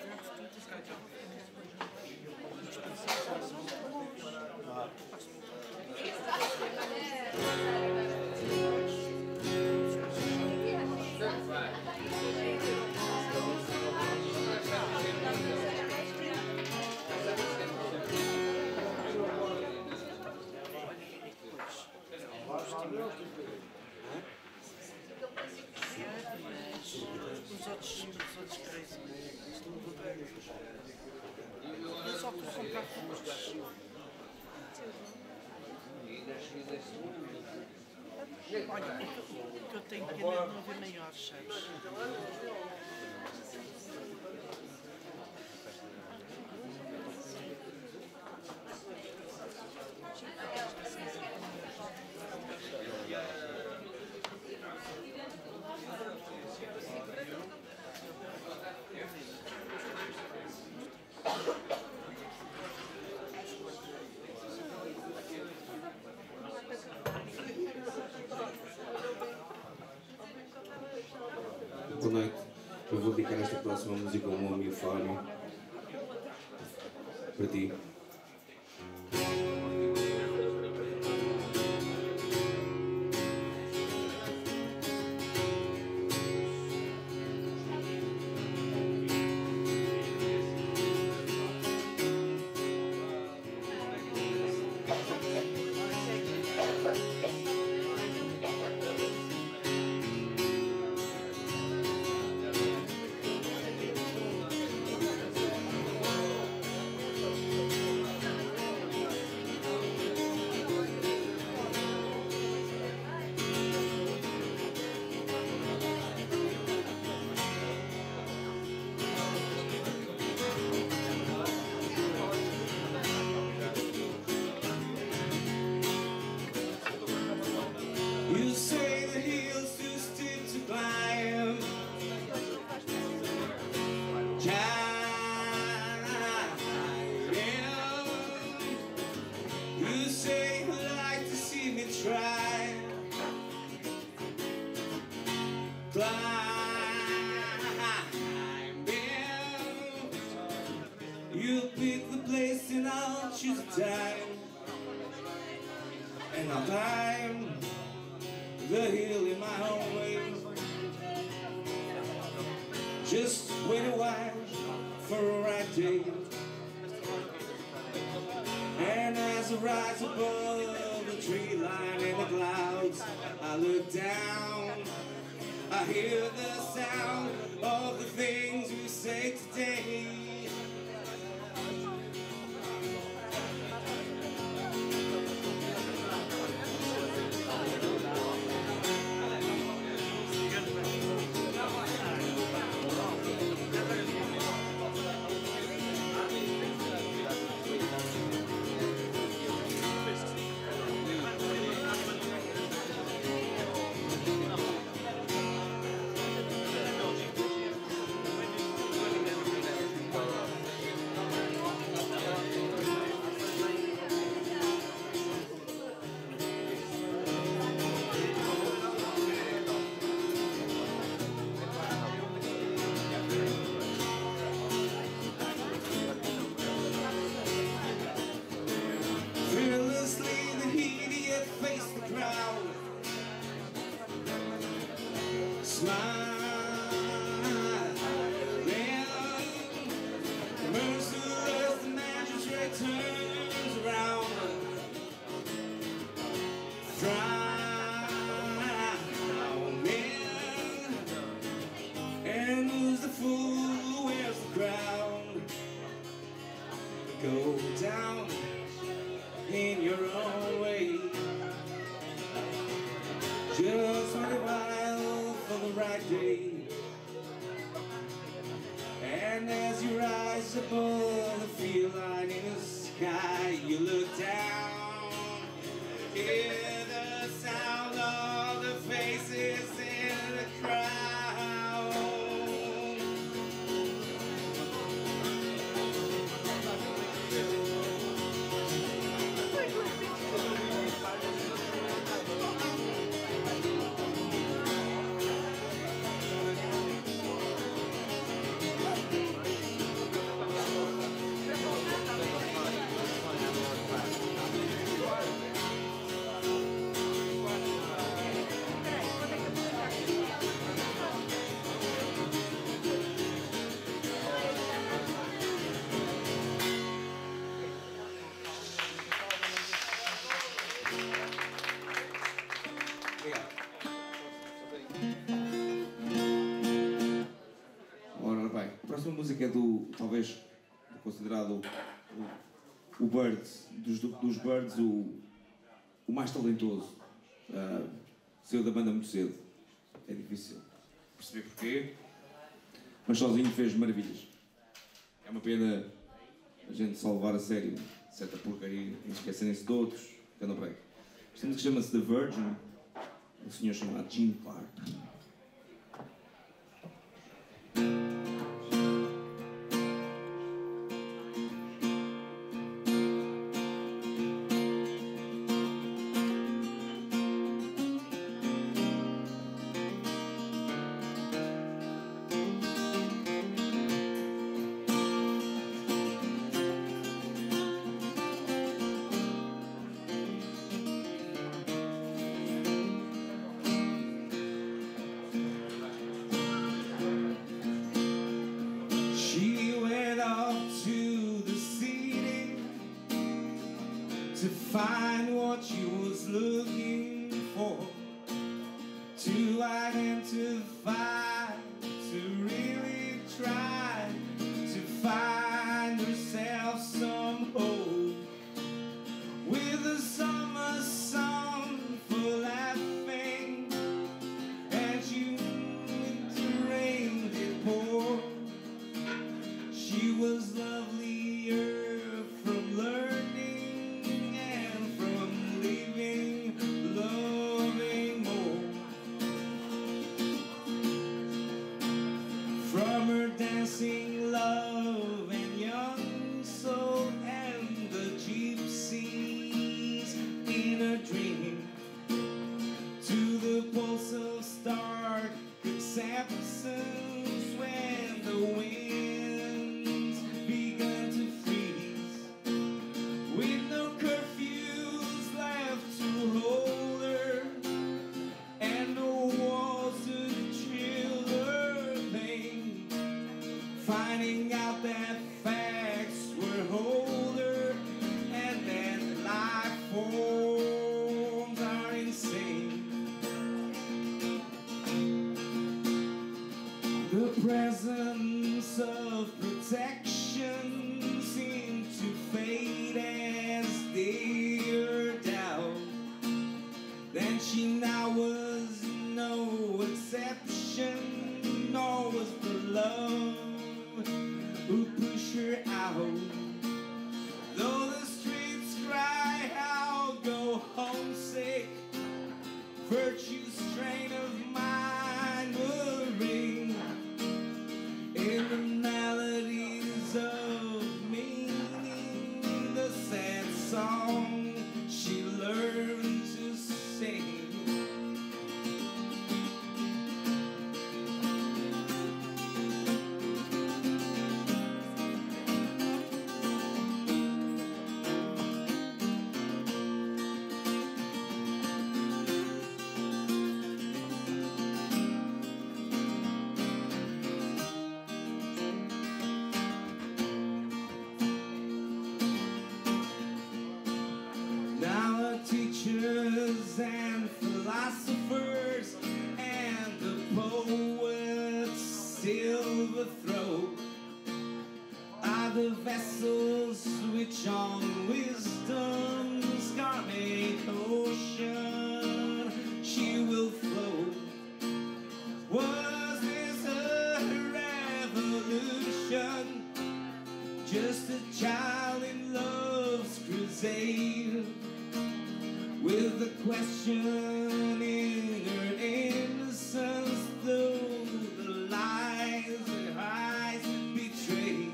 Os outros três. Eu só vou comprar todos. Olha, o que eu tenho pena é de não ver maiores, sabes? Boa noite. Eu vou dedicar esta próxima música ao meu amigo Fábio. Para ti. You say the hill's too steep to climb. You say you'd like to see me try. Climbing. You pick the place and I'll choose the time. And I'll climb the hill in my own way. Just wait a while for a right day. And as I rise above the tree line and the clouds, I look down. I hear the sound of the things we say today. Fearlessly the heat yet face the crowd. Smiling, merciless, the magistrate turns around. Frowning, and who's the fool who wears the crown? Go down in your own way. Just wait a while for the right day. And as you rise above the field line in the sky, you look down, hear the sound of the faces in the crowd. é talvez considerado o Bird, dos Birds, o mais talentoso. Saiu da banda muito cedo. É difícil perceber porquê, mas sozinho fez maravilhas. É uma pena a gente só levar a sério certa porcaria e esquecerem-se de outros que andam por aí. Isto que chama-se The Virgin, um senhor chamado Gene Clark. To find what she was looking for, to identify, to really try to find herself some hope, with a summer song for laughing and winter rain did pour. She was lovelier from learning, from her dancing love and young soul and the gypsies in a dream, to the pulse of stark acceptance when the winds began to freeze, with no curfews left to hold her and no walls to chill her pain, finding out that facts were older and that life forms are insane. The presence of protection seemed to fade as day earned out. Then she now was no exception, nor was the love who push her out. Though the streets cry out, go homesick, virtue's strain of mind will ring in the melodies of meaning, the sad song she learned to sing. Teachers and philosophers and the poets' silver throat are the vessels which on wisdom's karmic ocean she will float. Was this a revolution? Just a child in love's crusade, with the question in her innocence, though the lies her eyes betrayed.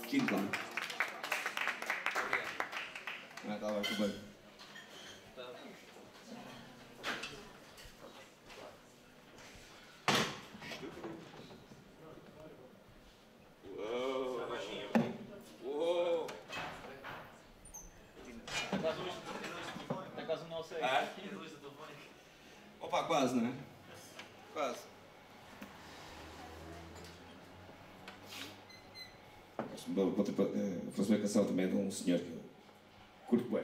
quinto ano. Ah, tá bem, tudo bem. Uou! Está quase um não sei. Opa, quase, não é? Quase. Vou fazer uma canção também de um senhor que eu curto bem.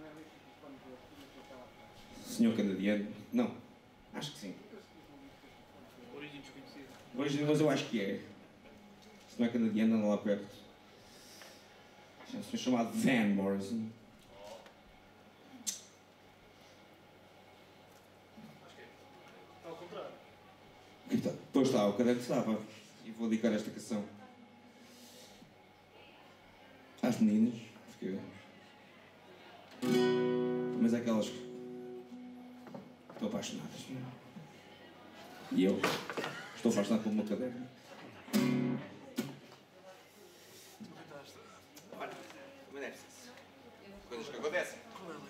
Senhor canadiano. Não, acho que sim. Origem desconhecida. Hoje, mas eu acho que é. Se não é canadiano, anda lá perto. É um senhor chamado Van Morrison. Ao contrário. Pois está, o caderno estava. E vou dedicar esta canção às meninas, porque mas aquelas que estão apaixonadas. E eu estou apaixonado pelo meu caderno. Olha, também deve ser. Coisas que acontecem.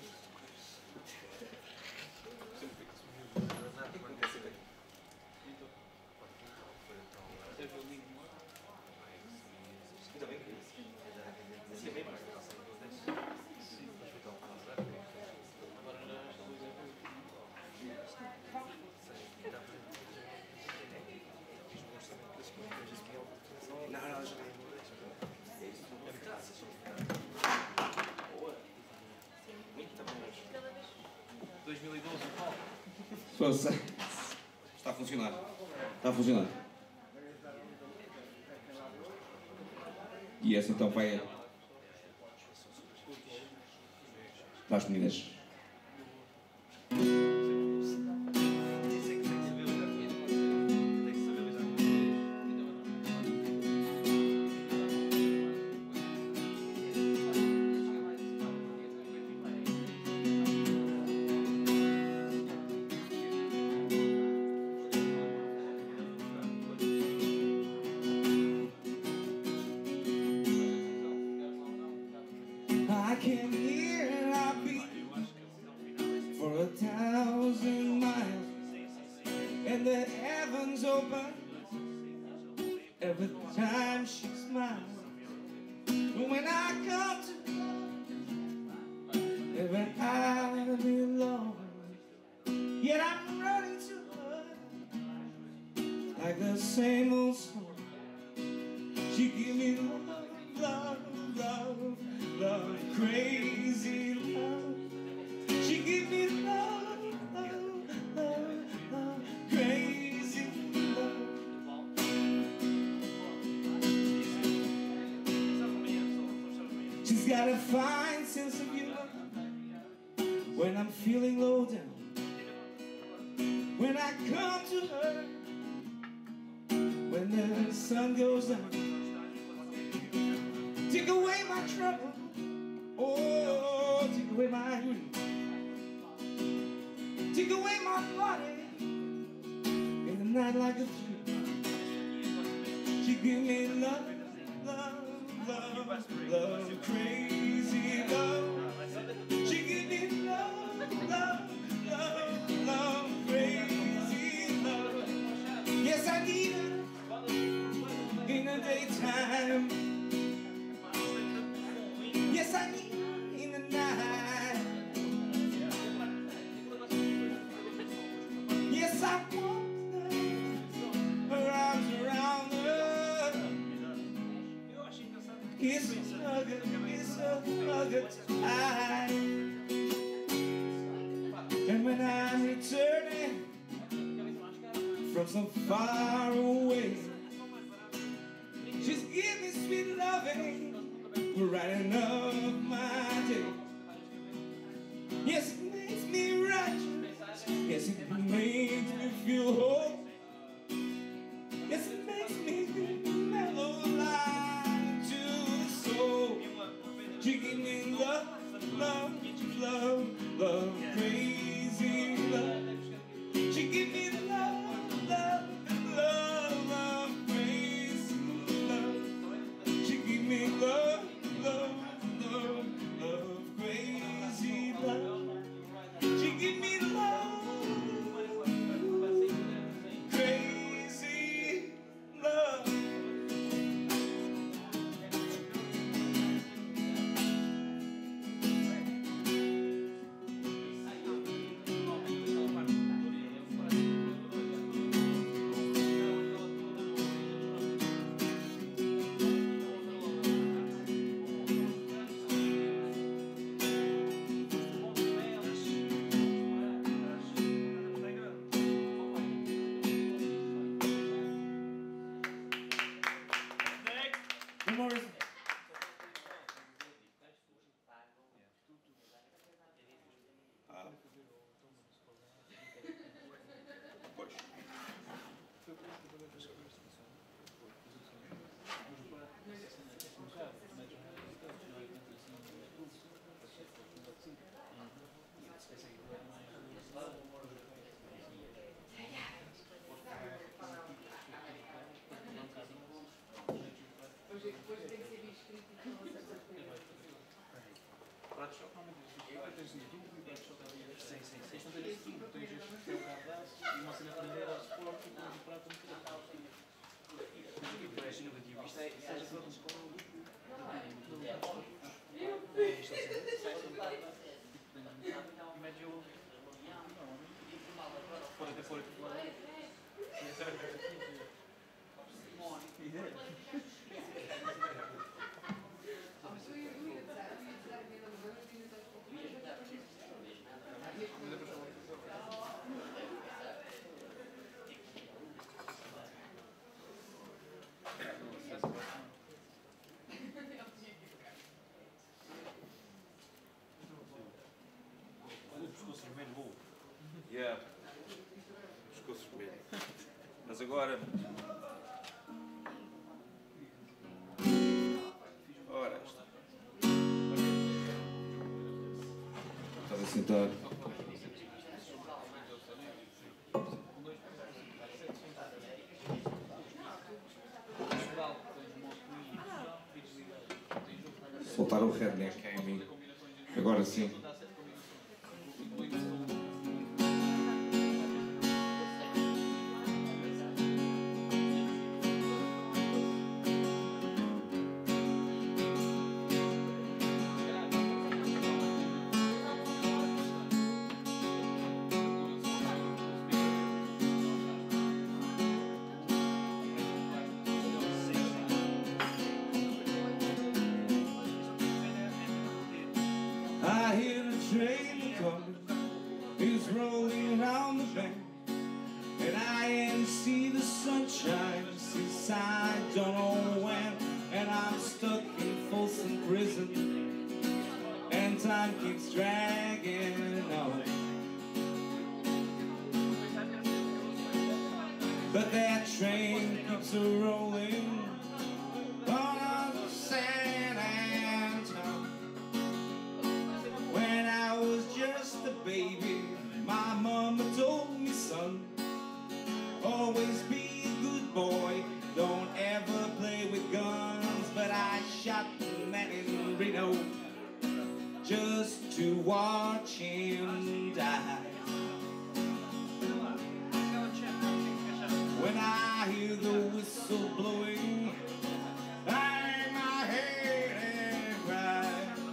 Está a funcionar. Está a funcionar. E essa então vai para as meninas. I can hear our beat for 1,000 miles, and the heavens open every time she smiles. When I come to every I belong, yet I'm running to her like the same old song. She give me love, love, love, love, crazy love. She give me love, love, love, love, crazy love. She's got a fine sense of humor when I'm feeling low down. When I come to her, when the sun goes down, take away my trouble, oh, take away my grief, take away my body in the night like a dream. She give me love, love, love, love, crazy love. She give me love, love, love, love, crazy love. Yes, I need her in the daytime. Yes, I need her in the night. Yes, I want her arms around her. Kiss her, hug her tight. And when I'm returning from some far away, she's giving me sweet loving, brighten up my day. Yes, it makes me righteous. Yes, it makes me feel whole. Yes, it makes me mellow like to the soul. She give me love, love, love, love, crazy love. She give me love, love, love, love, crazy love. She give me love. Prato de choque não me diz. Tens YouTube e prato de choque ali. Sim, sim. Tens não tens tudo. Tens este, o cardápio e uma cena de madeira ao suporte e depois o prato um bocadinho. E parece nunca tinha visto. Isto é só de escola. E mete o... Fora de fora. Yeah. Pescoço vermelho. Mas agora. Ora, está. Estava sentado. Soltar o redneck em mim. Agora sim. I hear the train coming, it's rolling around the bend, and I ain't see the sunshine since I don't know when, and I'm stuck in Folsom Prison, and time keeps dragging on. But that train keeps a-rolling on San Antonio. When I was just a baby, my mama told me, son, always be a good boy, don't ever play with guns. But I shot the man in Reno just to watch him die. When I hear the whistle blowing, I hang my head and cry.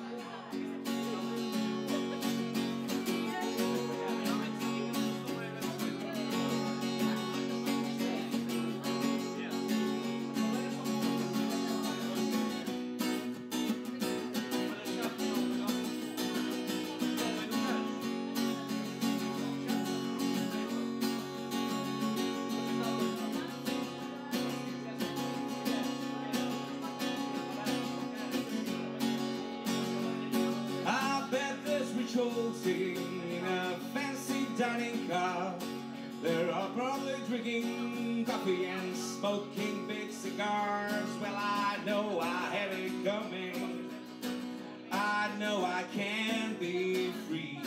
In a fancy dining car, they're all probably drinking coffee and smoking big cigars. Well, I know I have it coming, I know I can be free.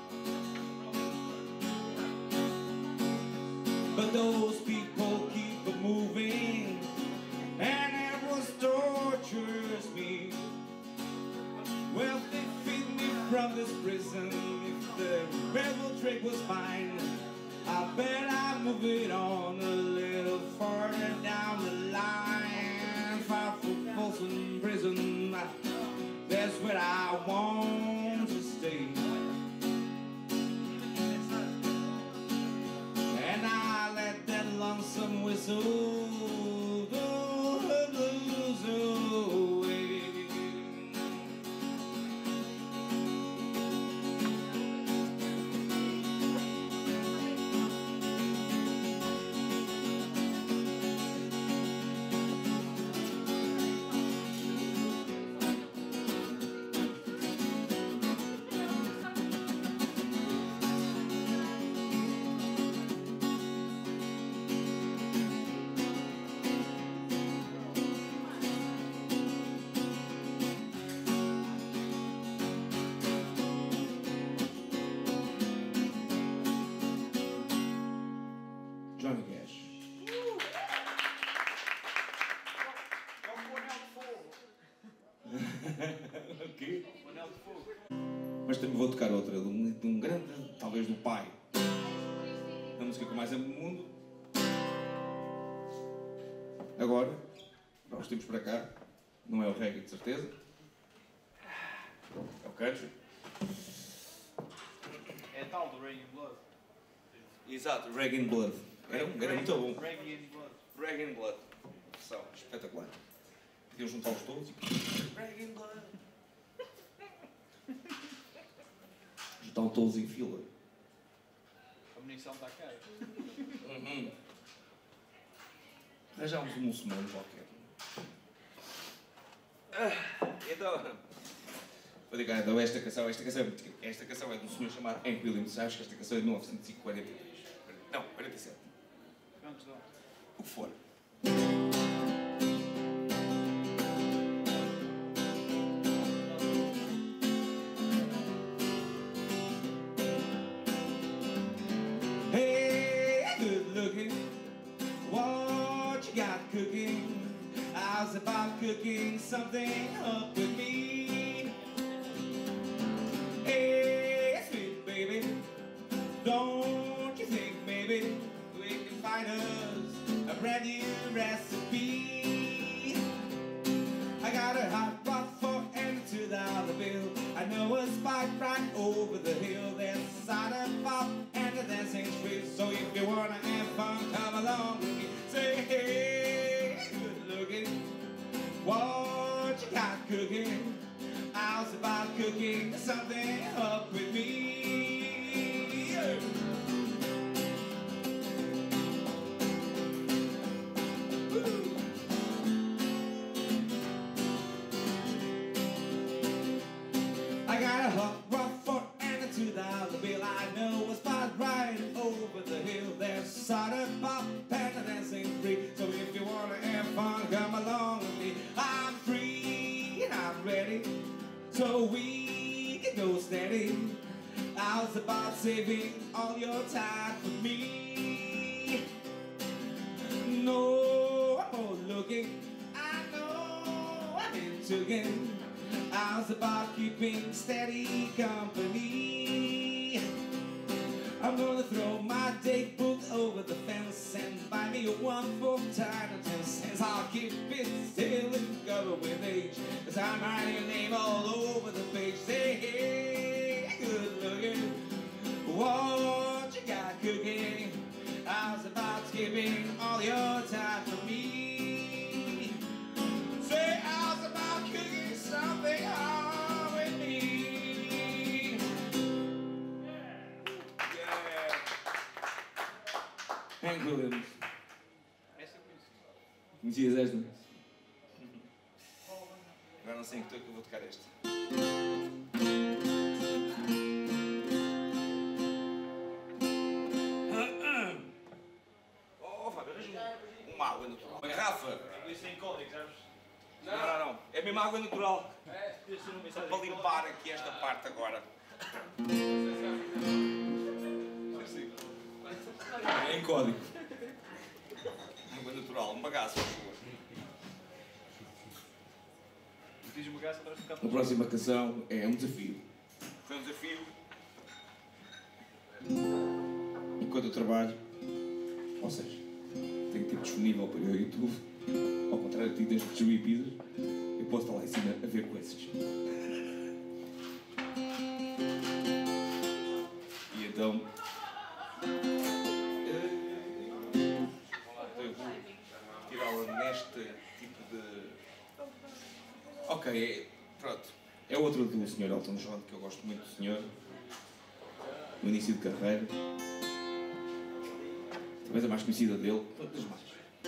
But those people keep moving, and it was tortures me. Well, they feed me from this prison. If the rebel trick was mine, I bet I'd move it on a little farther down the line. Far from Folsom Prison, that's where I want to stay. And I let that lonesome whistle do the blues away. Anel de Fogo. Mas também vou tocar outra, de um grande, talvez do pai. A música que eu mais amo no mundo. Agora, para os tempos para cá, não é o reggae de certeza. É o country. É tal do Reggae in Blood. Exato, Reggae in Blood. Era muito bom. Reggae in Blood. Reggae in Blood. São espetacular. Podiam juntá-los todos e... Reggae in Blood. Estão todos em fila. A munição está cara. Arranjámos um muçulmano qualquer. Então... Vou dizer, então esta canção é de um senhor chamado Hank Williams. Acho que esta canção é de 1943. Não, 47. Quantos dão? O que for. Hey, good looking, what you got cooking? I was about cooking something up with me. Hey, sweet baby, don't you think maybe we can find us a brand new recipe? I got a hot pot for and $2 bill. I know a spot right over the hill. There's a cider pop and a dancing street. So if you wanna have fun, come along with me. Say hey, good looking, what you got cooking? I was about cooking something up with me. Yeah. I got a hot rod for and a $2 bill. I know a spot right over the hill. There's cider pop and a dancing free. So if you wanna have fun, come along with me. I'm free and I'm ready, so we can go steady. I was about saving all your time for me. No more looking, I know I'm into it. I was about keeping steady company. I'm gonna throw my date book over the fence and buy me a 1 for time and 10 cents. I'll keep it still and cover with age, 'cause I'm writing your name all over the page. Say hey, good looking, what you got cooking? I was about skipping all your time for me. Say I was about cooking something hard with me. Yeah. Hank Williams. Essa eu conheci. Conhecias esta? Agora não sei em que eu vou tocar esta. Oh, Fábio, arranja uma água natural. Uma garrafa. Isso em código, sabes? Não. É mesmo água natural. É, podia ser uma Só mensagem. para limpar aqui esta parte agora. É em código. Água natural, uma gás, por favor. Diz uma gás atrás do A carro. próxima canção é um desafio. Foi um desafio. Enquanto eu trabalho, ou seja, tenho tempo disponível para ir ao YouTube, ao contrário de ti, tens de distribuir pizzas, eu posso estar lá em cima a ver coisas. E então. Eu vou tirá-la neste tipo de. Ok, pronto. É outra do Sr. Elton John, que eu gosto muito do senhor. No início de carreira. Talvez a mais conhecida dele. Todas mais.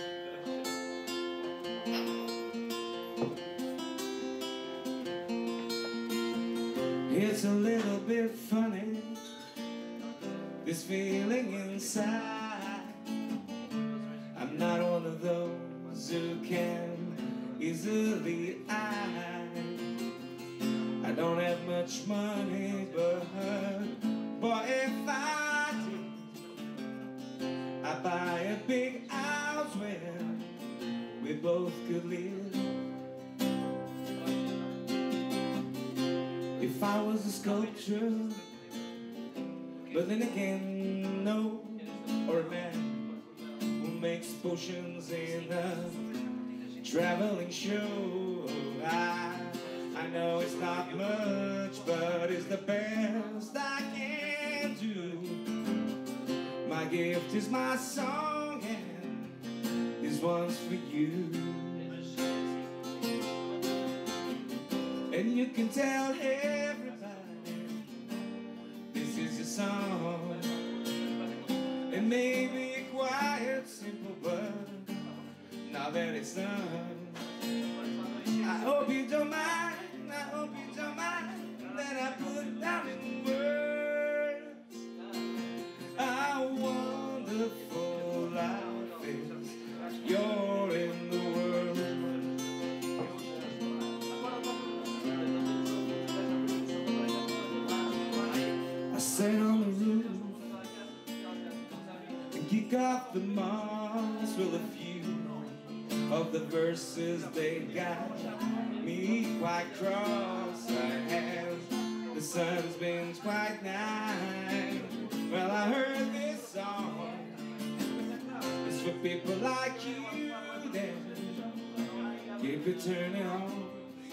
It's a little bit funny, this feeling inside. I'm not one of those who can easily hide. I don't have much money, but boy, if I did, I'd buy a big house where we both could live. If if I was a sculpture, but then again, no, or a man who makes potions in a traveling show. I know it's not much, but it's the best I can do. My gift is my song, and this one's for you. And you can tell everybody this is your song. It may be quiet, simple, but now that it's done, I hope you don't mind, I hope you don't mind that I put down in words how wonderful life is. You're in the world. I sat on the roof and kick off the moss. Well, a few of the verses they got me quite cross. I have, the sun's been quite nice. Well, I heard this song, it's for people like you that keep it turning on.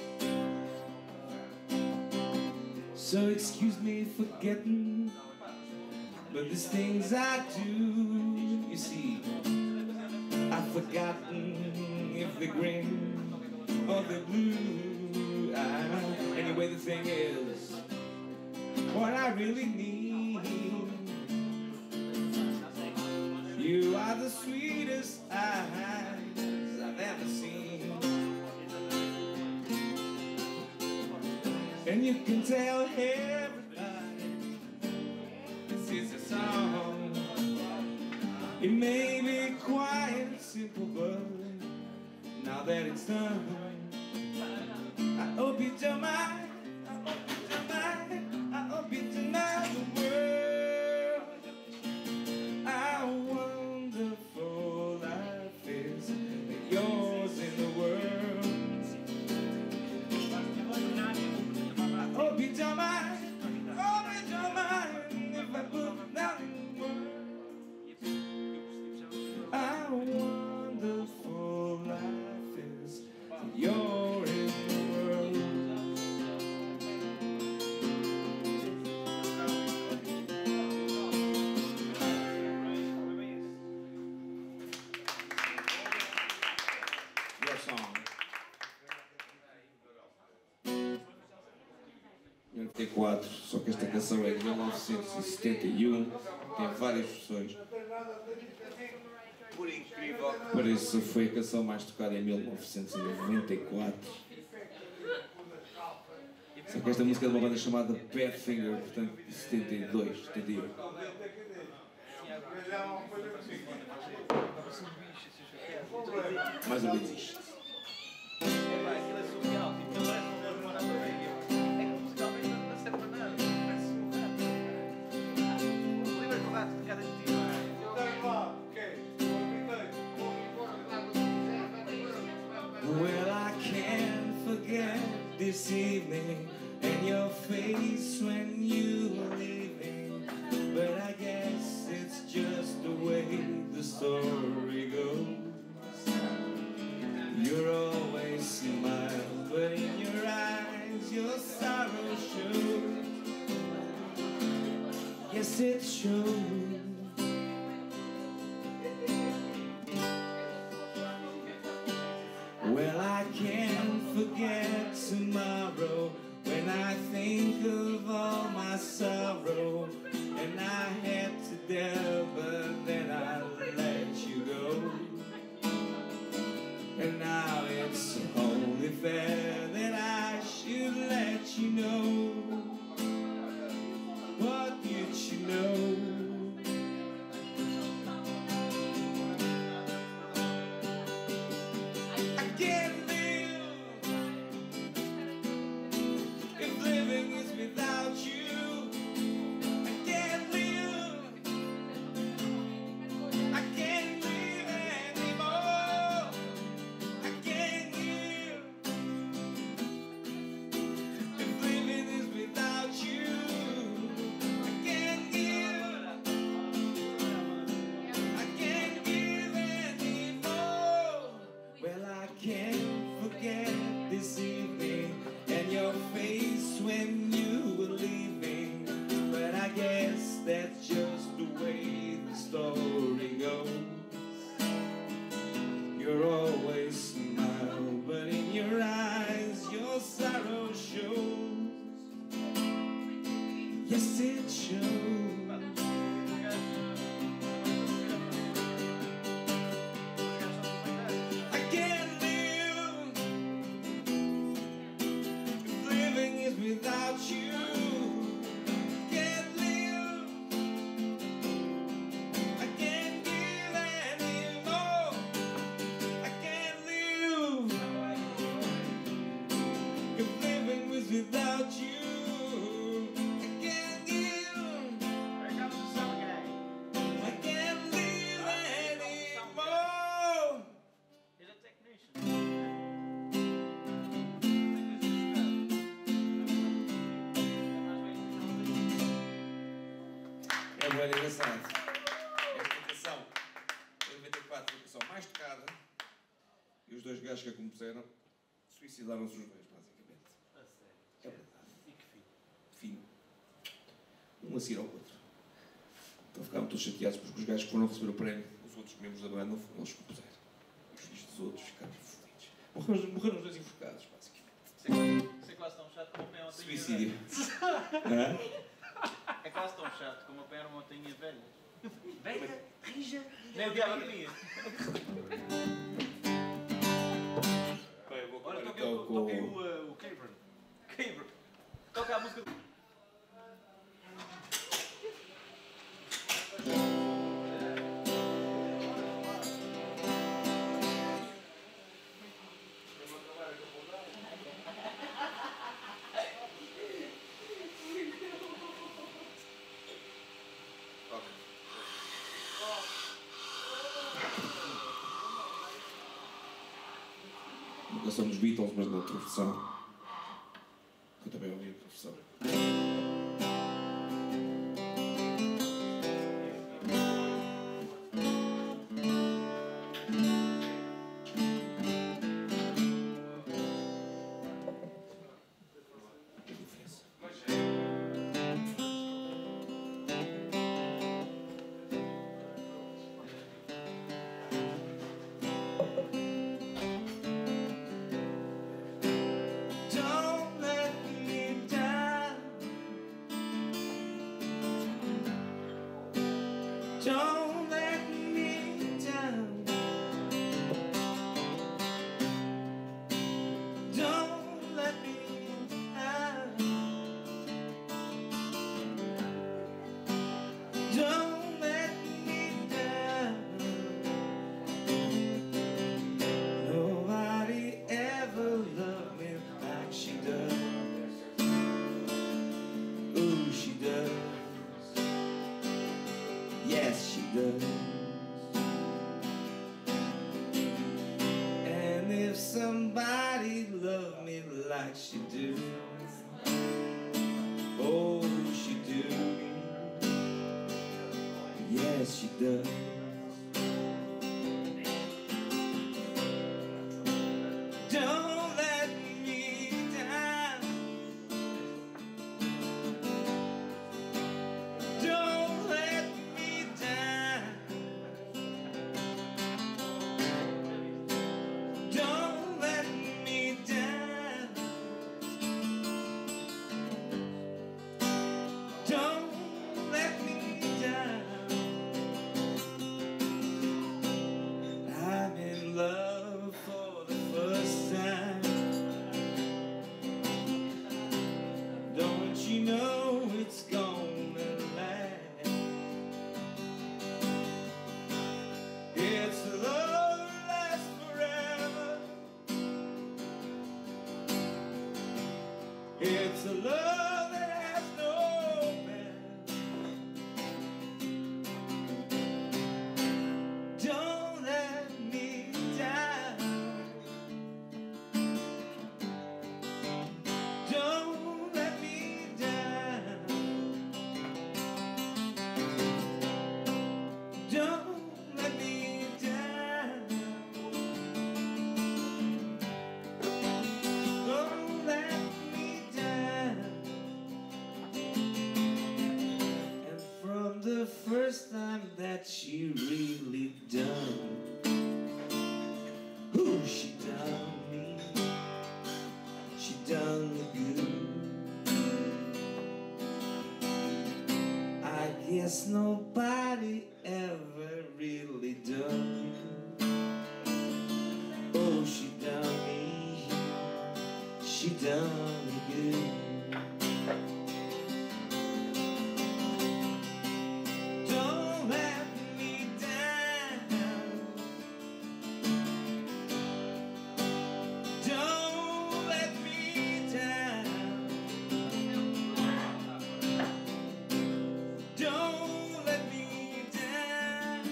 So excuse me for getting, but there's things I do, you see. I've forgotten if they're green or they're blue. Anyway, the thing is, what I really need, you are the sweetest eyes I've ever seen. And you can tell everybody this is a song. It may be quiet, simple, but now that it's done, I hope you don't mind, I hope you don't mind, I hope you don't mind the world. How wonderful life is, and yours in the world. I hope you don't mind, I hope you don't mind if I put down in words how wonderful life is, and you're in the world. Your song. 94, só que esta canção é de 1971, tem várias versões. Por incrível. Por isso foi a canção mais tocada em 1994. Só que esta música é de uma banda chamada Badfinger, portanto de 72, 71. Mais ou menos isto. Aquilo é surreal, tipo, ele parece um rap, mas nada a ver. É que musicalmente não serve para nada, parece um rap. O livro é correto de cada dia. Well, I can't forget this evening and your face when you were leaving, but I guess it's just the way the story goes. You're always smile, but in your eyes your sorrow shows. Yes, it shows. Well, I can't forget tomorrow when I think of all my can't forget this evening and your face when you were leaving. But I guess that's just the way the story goes. You're always smile, but in your eyes your sorrow shows. Yes, it shows. I can't live if living is without you. Can't live. I can't give anymore. I can't live if living was without you. I can't give. Here comes the summer gang. I can't live anymore. He's a technician. É bem engraçado. Esta canção, em 94, foi a canção mais tocada e os dois gajos que a compuseram suicidaram-se os dois, basicamente. A sério. É verdade. E que fim. Fim. Um a seguir ao outro. Então ficaram todos chateados porque os gajos que foram receber o prémio, os outros membros da banda, não foram eles que compuseram. Os filhos dos outros ficaram fodidos. Morreram os dois enforcados, basicamente. Isso é quase tão chato como apanhar uma montanha Suicídio. velha. É quase tão chato como apanhar uma montanha velha. Velha, rija, nem o diabo comia. Bem, eu vou Olha, acabar toquei então com... o Cabron. Cabron. Toca a música do... Uma canção dos Beatles, mas de outra versão. Eu também ouvi outra versão. Que diferença. Don't let me down. Don't let me down. Don't let me down. Don't let me down. Nobody ever loved me like she does. Ooh, she does. Yes, she does. And if somebody loved me like she do, oh, she do. Yes, she does. Don't let me down. Don't let me down. Don't let me down. Don't let me down. I'm in love for the first time. Don't you know it's gonna last? It's a love that lasts forever. It's a love that has no end. Don't let me down. Don't let me down. Don't let me down. first time that she really done. Ooh, she done me, she done the good. I guess nobody ever really done me. Oh, she done me, she done me good. Don't let me down, don't let me down, don't let me down,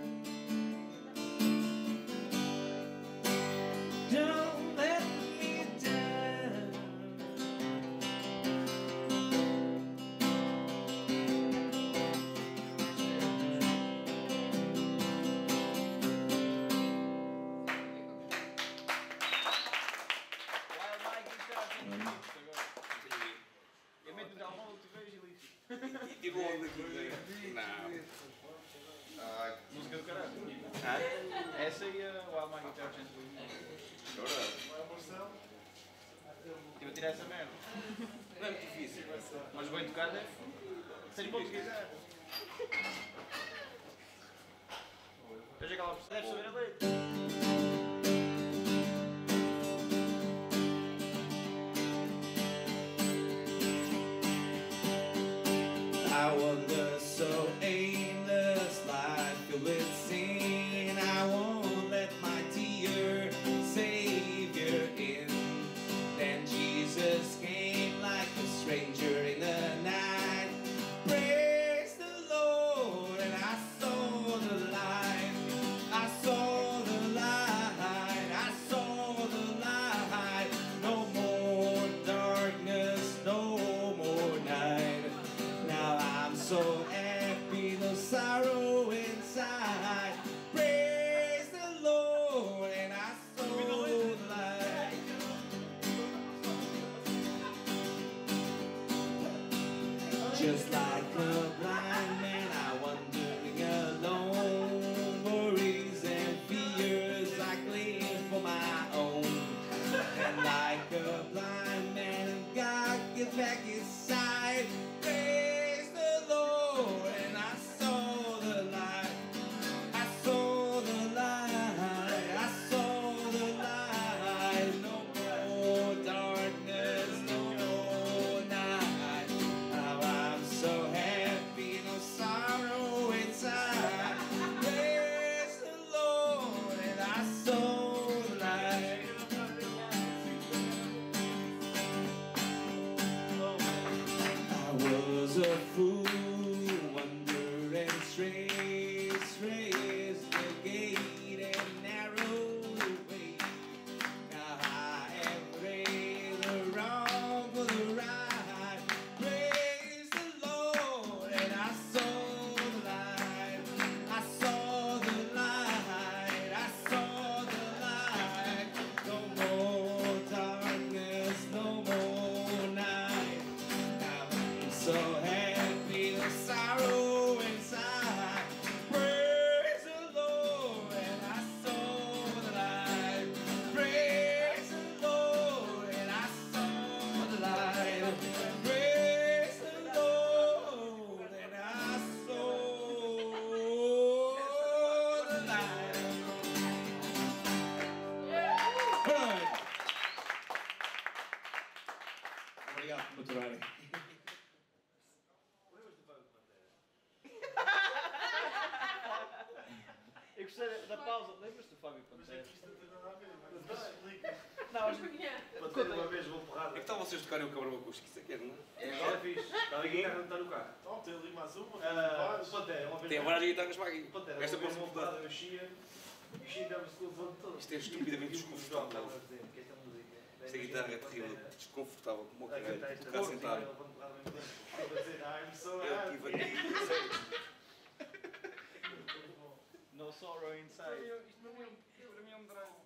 don't let me down. Eu meto o telemóvel, tu vês e ligo. E tiro logo daqui. Não. Música do caralho. Hã? Essa e a Wild My Guitar Gently. Agora, Estive a tirar essa merda. não é muito difícil. Mas bem tocado é. Seja bom de guitarra. Veja aquela pessoa. Deve saber a letra. I wander so aimless, life filled with sin. I won't let my dear Savior in. Then Jesus came like a stranger in the night. Praise the Lord, and I saw the light. I saw the light. I saw the light. No more darkness, no more night. Now I'm so happy, no sorrow inside. Praise the Lord, and I saw the light. Just like a blind man, I wandering alone. Worries and fears I claim for my own. And like a blind man, God gives back his sight. Praise the Lord, and I saw the light. I saw the light. I saw the light. No more darkness, no more night. Now I'm so happy, no sorrow inside. Praise the Lord, and I saw the light. I was a fool, wandering straight, straight the gate and narrow way. Now I have praised the wrong for the right. Praise the Lord, and I saw the light. I saw the light. I saw the light. No more darkness, no more night. Now I'm so happy, no sorrow inside. Praise the Lord, and I saw the light. Praise the Lord, and I saw the light. Praise the Lord, and I saw the light. Good. Obrigado, muito bem. Eu gostei da pausa. Lembras-te do Fábio Pantera? Não, mas. Conta uma vez, vou porrada. É que tal vocês tocarem o cabrão acústico? Isso é que é, não é? Agora fixe. Está a guitarra, não está no carro. Tem ali mais uma. O Pantera, uma vez. Tem agora as guitarras para aqui. O Pantera, Esta uma vez posso uma porrada, mudar. eu chia. E chia dava-se com o levante todo. Isto é estupidamente desconfortável. Estava a dizer que esta música. Esta guitarra é terrível, desconfortável, como o A cantar caralho. esta Tocar música, sentado. ele levanta porrada ao mesmo tempo. Estava a dizer, I'm so Eu estive happy. aqui. No sorrow inside. Isto para mim é um drama.